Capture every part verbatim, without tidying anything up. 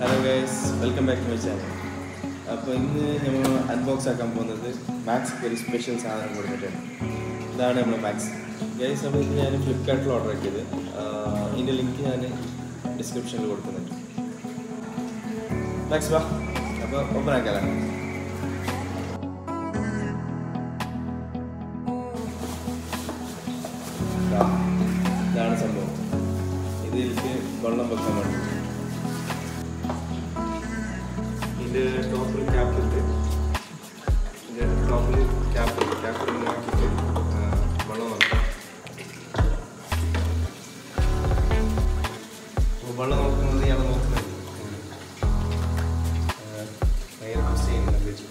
Hello guys, welcome back to my channel. അപ്പോൾ ഇന്ന് നമ്മൾ അൺബോക്സ് ആക്കാൻ പോകുന്നത് മാക്സ് ഒരു സ്പെഷ്യൽ സാധനം കൊടുത്തിട്ടാണ്. ഇതാണ് നമ്മുടെ മാക്സ് ഗൈസ്. അപ്പോൾ ഇത് ഞാൻ ഫ്ലിപ്കാർട്ടിൽ ഓർഡർ ആക്കിയത്. ഇതിൻ്റെ ലിങ്ക് ഞാൻ ഡിസ്ക്രിപ്ഷനിൽ കൊടുക്കുന്നുണ്ട്. മാക്സ് വാ, അപ്പോൾ ഓപ്പൺ ആക്കാലോ. ഇതാണ് സംഭവം. ഇതിലേക്ക് വെള്ളം വെക്കാൻ വേണ്ടി ഇതിൻ്റെ ടോപ്പിൽ ക്യാപ്പിട്ട് ഇതിൻ്റെ ടോപ്പിൽ ക്യാപ്പ് ക്യാപ്പ് ആക്കിയിട്ട് വെള്ളം നോക്കാം. അപ്പോൾ വെള്ളം നോക്കുന്നത് ഇയാൾ നോക്കുന്നത് ഭയങ്കര മിസ് ചെയ്യുന്നുണ്ട്. വെച്ചു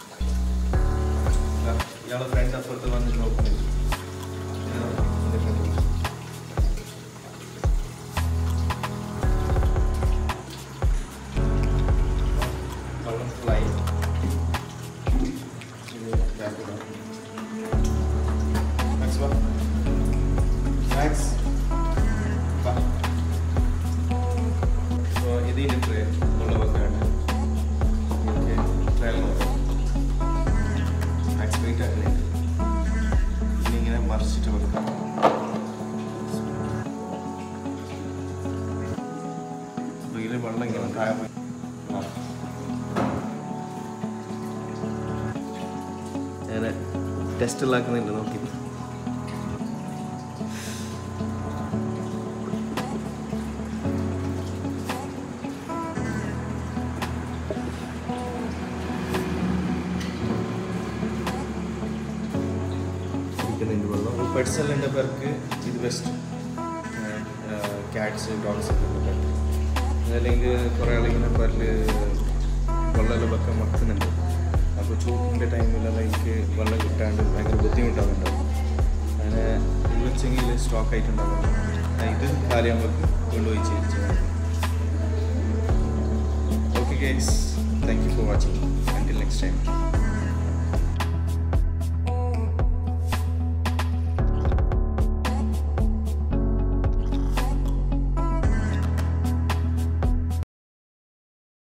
ഇയാളെ ഫ്രണ്ട് അപ്പുറത്ത് വന്നിട്ട് നോക്കുന്നുണ്ട്. Max, va. So this is tray. All over there. Okay, tray lo. Max wait a minute. Ini ingin merge itu berkah. Begini baru lagi orang kaya. Ini test lagi nih loh kita. Pets എല്ലാം പേർക്ക് ഇത് best. Cats dogs ഒക്കെ അതല്ലെങ്കിൽ കുറേ ആളിങ്ങനെ പേരിൽ വെള്ളമെല്ലാം വെക്കാൻ മക്കുന്നുണ്ട്. അപ്പോൾ ചൂട്ടിൻ്റെ ടൈമിലെല്ലാം എനിക്ക് വെള്ളം കിട്ടാണ്ട് ഭയങ്കര ബുദ്ധിമുട്ടാകുന്നുണ്ടാവും. അങ്ങനെ ഇത് വെച്ചെങ്കിൽ സ്റ്റോക്ക് ആയിട്ടുണ്ടാകും. ഇത് കാര്യങ്ങൾക്ക് കൊണ്ടുപോയി ചെയ്യിച്ചു. Okay guys, thank you for watching. Until next time.